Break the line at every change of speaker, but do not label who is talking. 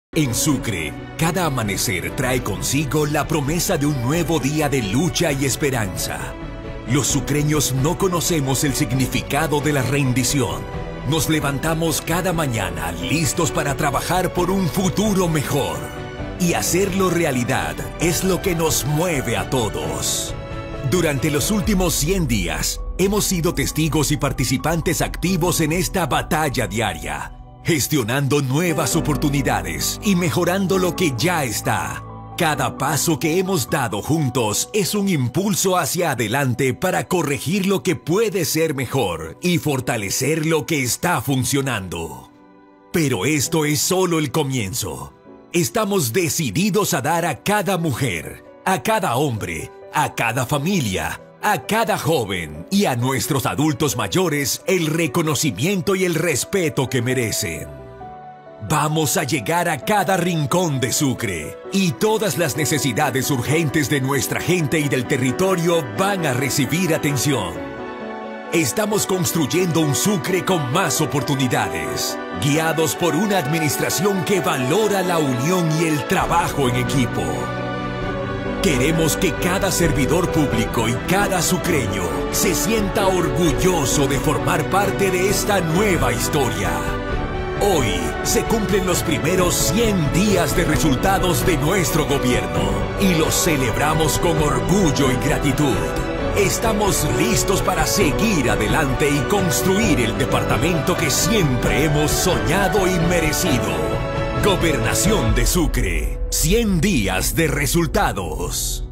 En Sucre, cada amanecer trae consigo la promesa de un nuevo día de lucha y esperanza. Los sucreños no conocemos el significado de la rendición. Nos levantamos cada mañana listos para trabajar por un futuro mejor. Y hacerlo realidad es lo que nos mueve a todos. Durante los últimos 100 días, hemos sido testigos y participantes activos en esta batalla diaria, gestionando nuevas oportunidades y mejorando lo que ya está. Cada paso que hemos dado juntos es un impulso hacia adelante para corregir lo que puede ser mejor y fortalecer lo que está funcionando. Pero esto es solo el comienzo. Estamos decididos a dar a cada mujer, a cada hombre, a cada familia, a cada joven y a nuestros adultos mayores el reconocimiento y el respeto que merecen. Vamos a llegar a cada rincón de Sucre y todas las necesidades urgentes de nuestra gente y del territorio van a recibir atención. Estamos construyendo un Sucre con más oportunidades, guiados por una administración que valora la unión y el trabajo en equipo. Queremos que cada servidor público y cada sucreño se sienta orgulloso de formar parte de esta nueva historia. Hoy se cumplen los primeros 100 días de resultados de nuestro gobierno y los celebramos con orgullo y gratitud. Estamos listos para seguir adelante y construir el departamento que siempre hemos soñado y merecido. Gobernación de Sucre, 100 días de resultados.